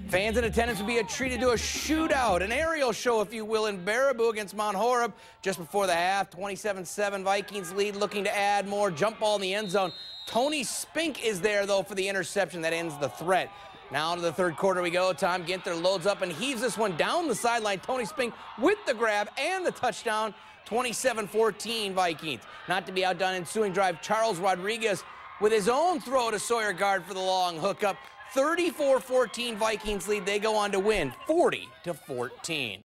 Fans in attendance will be treated to a shootout, an aerial show, if you will, in Baraboo against Mount Horeb. Just before the half, 27-7 Vikings lead, looking to add more. Jump ball in the end zone. Tony Spink is there, though, for the interception that ends the threat. Now to the third quarter we go. Tom Ginther loads up and heaves this one down the sideline. Tony Spink with the grab and the touchdown. 27-14 Vikings. Not to be outdone, ensuing drive, Charles Rodriguez with his own throw to Sawyer Guard for the long hookup. 34-14 Vikings lead. They go on to win 40-14.